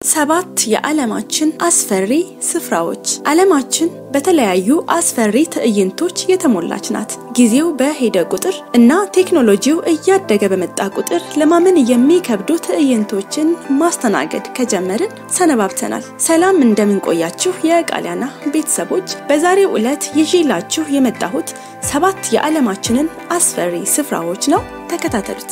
ሰባት የዓለማችን አስፈሪ ስፍራዎች ዓለማችን በተለያዩ አስፈሪ ትዕይንቶች የተሞላች ናት። ጊዜው በሄደ ቁጥር እና ቴክኖሎጂው እያደገ በመጣ ቁጥር ለማመን የሚከብዱ ትዕይንቶችን ማስተናገድ ከጀመርን ሰነባብተናል። ሰላም እንደምንቆያችሁ የቃሊያና ቤተሰቦች፣ በዛሬው ዕለት ይዤላችሁ የመጣሁት ሰባት የዓለማችንን አስፈሪ ስፍራዎች ነው። ተከታተሉት።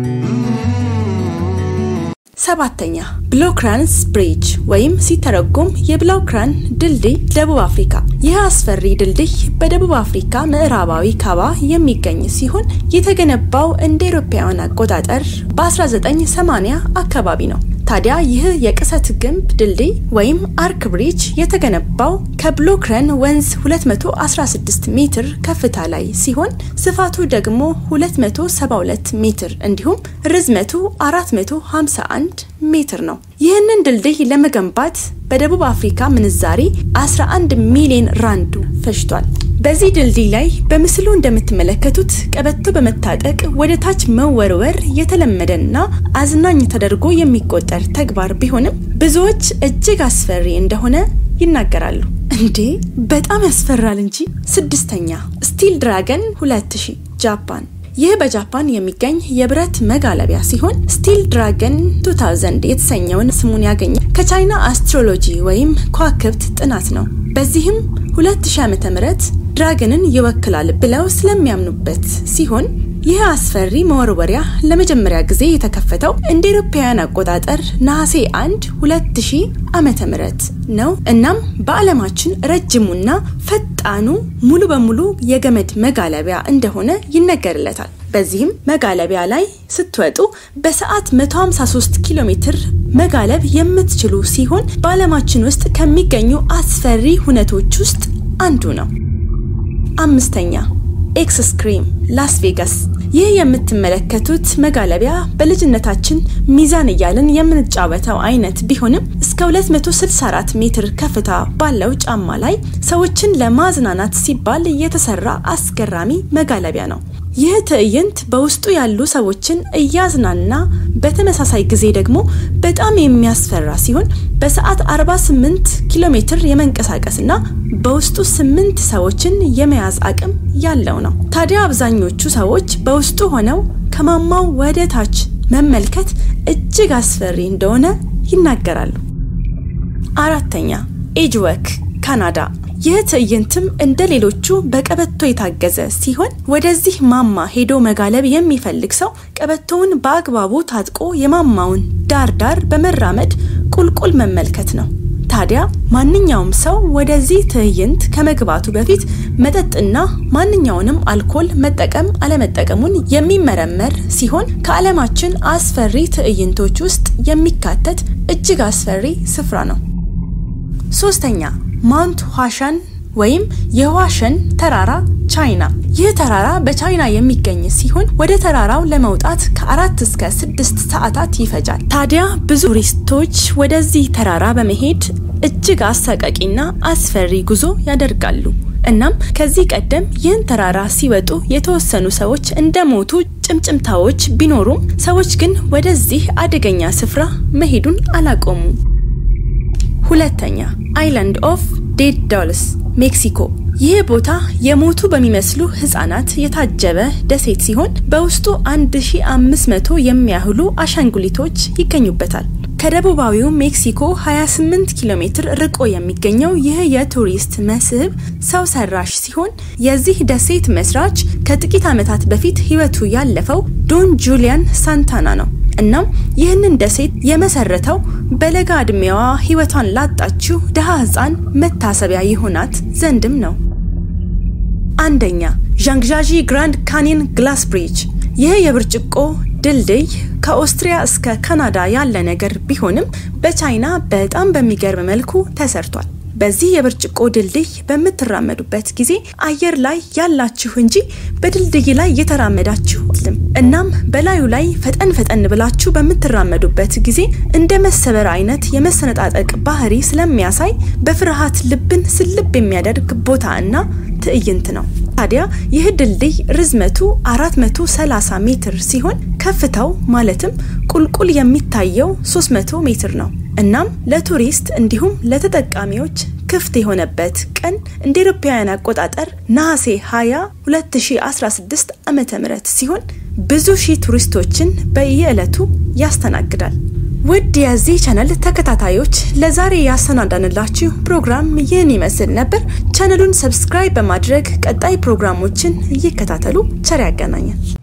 ሰባተኛ ብሎክራንስ ብሪጅ ወይም ሲተረጎም የብሎክራን ድልድይ ደቡብ አፍሪካ። ይህ አስፈሪ ድልድይ በደቡብ አፍሪካ ምዕራባዊ ካባ የሚገኝ ሲሆን የተገነባው እንደ አውሮፓውያን አቆጣጠር በ1980 አካባቢ ነው። ታዲያ ይህ የቅሰት ግንብ ድልድይ ወይም አርክ ብሪጅ የተገነባው ከብሎክራን ወንዝ 216 ሜትር ከፍታ ላይ ሲሆን ስፋቱ ደግሞ 272 ሜትር እንዲሁም ርዝመቱ 451 ሜትር ነው። ይህንን ድልድይ ለመገንባት በደቡብ አፍሪካ ምንዛሬ 11 ሚሊዮን ራንድ ፈጅቷል። በዚህ ድልድይ ላይ በምስሉ እንደምትመለከቱት ቀበቶ በመታጠቅ ወደ ታች መወርወር የተለመደና አዝናኝ ተደርጎ የሚቆጠር ተግባር ቢሆንም ብዙዎች እጅግ አስፈሪ እንደሆነ ይናገራሉ። እንዴ በጣም ያስፈራል እንጂ። ስድስተኛ ስቲል ድራገን 2000 ጃፓን። ይህ በጃፓን የሚገኝ የብረት መጋለቢያ ሲሆን ስቲል ድራገን 2000 የተሰኘውን ስሙን ያገኘው ከቻይና አስትሮሎጂ ወይም ከዋክብት ጥናት ነው። በዚህም 2000 ዓመተ ምህረት ድራገንን ይወክላል ብለው ስለሚያምኑበት ሲሆን ይህ አስፈሪ መወርወሪያ ለመጀመሪያ ጊዜ የተከፈተው እንደ አውሮፓውያን አቆጣጠር ነሐሴ 1 2000 ዓመተ ምህረት ነው። እናም በዓለማችን ረጅሙና ፈጣኑ ሙሉ በሙሉ የገመድ መጋለቢያ እንደሆነ ይነገርለታል። በዚህም መጋለቢያ ላይ ስትወጡ በሰዓት 153 ኪሎ ሜትር መጋለብ የምትችሉ ሲሆን በዓለማችን ውስጥ ከሚገኙ አስፈሪ ሁነቶች ውስጥ አንዱ ነው። አምስተኛ ኤክስክሪም ላስ ቬጋስ። ይህ የምትመለከቱት መጋለቢያ በልጅነታችን ሚዛን እያልን የምንጫወተው አይነት ቢሆንም እስከ 264 ሜትር ከፍታ ባለው ጫማ ላይ ሰዎችን ለማዝናናት ሲባል የተሰራ አስገራሚ መጋለቢያ ነው። ይህ ትዕይንት በውስጡ ያሉ ሰዎችን እያዝናና በተመሳሳይ ጊዜ ደግሞ በጣም የሚያስፈራ ሲሆን በሰዓት 48 ኪሎ ሜትር የመንቀሳቀስና በውስጡ 8 ሰዎችን የመያዝ አቅም ያለው ነው። ታዲያ አብዛኞቹ ሰዎች በውስጡ ሆነው ከማማው ወደ ታች መመልከት እጅግ አስፈሪ እንደሆነ ይናገራሉ። አራተኛ ኤጅወክ ካናዳ። ይህ ትዕይንትም እንደሌሎቹ በቀበቶ የታገዘ ሲሆን ወደዚህ ማማ ሄዶ መጋለብ የሚፈልግ ሰው ቀበቶውን በአግባቡ ታጥቆ የማማውን ዳር በመራመድ ቁልቁል መመልከት ነው። ታዲያ ማንኛውም ሰው ወደዚህ ትዕይንት ከመግባቱ በፊት መጠጥና ማንኛውንም አልኮል መጠቀም አለመጠቀሙን የሚመረመር ሲሆን ከዓለማችን አስፈሪ ትዕይንቶች ውስጥ የሚካተት እጅግ አስፈሪ ስፍራ ነው። ሶስተኛ ማውንት ዋሻን ወይም የዋሸን ተራራ ቻይና። ይህ ተራራ በቻይና የሚገኝ ሲሆን ወደ ተራራው ለመውጣት ከ4 እስከ 6 ሰዓታት ይፈጃል። ታዲያ ብዙ ቱሪስቶች ወደዚህ ተራራ በመሄድ እጅግ አሰቃቂና አስፈሪ ጉዞ ያደርጋሉ። እናም ከዚህ ቀደም ይህን ተራራ ሲወጡ የተወሰኑ ሰዎች እንደሞቱ ጭምጭምታዎች ቢኖሩም ሰዎች ግን ወደዚህ አደገኛ ስፍራ መሄዱን አላቆሙ። ሁለተኛ አይላንድ ኦፍ ዴድ ዶልስ ሜክሲኮ። ይህ ቦታ የሞቱ በሚመስሉ ህፃናት የታጀበ ደሴት ሲሆን በውስጡ 1500 የሚያህሉ አሻንጉሊቶች ይገኙበታል። ከደቡባዊው ሜክሲኮ 28 ኪሎ ሜትር ርቆ የሚገኘው ይህ የቱሪስት መስህብ ሰው ሰራሽ ሲሆን የዚህ ደሴት መስራች ከጥቂት ዓመታት በፊት ህይወቱ ያለፈው ዶን ጁሊያን ሳንታና ነው። እናም ይህንን ደሴት የመሰረተው በለጋ እድሜዋ ህይወቷን ላጣችው ደሃ ህፃን መታሰቢያ ይሆናት ዘንድም ነው። አንደኛ ዣንግዣጂ ግራንድ ካኒየን ግላስ ብሪጅ። ይህ የብርጭቆ ድልድይ ከኦስትሪያ እስከ ካናዳ ያለ ነገር ቢሆንም በቻይና በጣም በሚገርም መልኩ ተሰርቷል። በዚህ የብርጭቆ ድልድይ በመተራመዱበት ጊዜ አየር ላይ ያላችሁ እንጂ በድልድይ ላይ የተራመዳችሁ አይደለም። እናም በላዩ ላይ ፈጠን ብላችሁ በመተራመዱበት ጊዜ እንደ መሰበር አይነት የመሰነጣጠቅ ባህሪ ስለሚያሳይ በፍርሃት ልብን ስልብ የሚያደርግ ቦታና ትዕይንት ነው። ታዲያ ይህ ድልድይ ርዝመቱ 430 ሜትር ሲሆን ከፍታው ማለትም ቁልቁል የሚታየው 300 ሜትር ነው። እናም ለቱሪስት እንዲሁም ለተጠቃሚዎች ክፍት የሆነበት ቀን እንደ አውሮፓውያን አቆጣጠር ነሐሴ 20 2016 ዓመተ ምህረት ሲሆን ብዙ ሺህ ቱሪስቶችን በየዕለቱ ያስተናግዳል። ውድ የዚህ ቻናል ተከታታዮች ለዛሬ ያሰናዳንላችሁ ፕሮግራም ይህን ይመስል ነበር። ቻናሉን ሰብስክራይብ በማድረግ ቀጣይ ፕሮግራሞችን ይከታተሉ። ቸር ያገናኘን።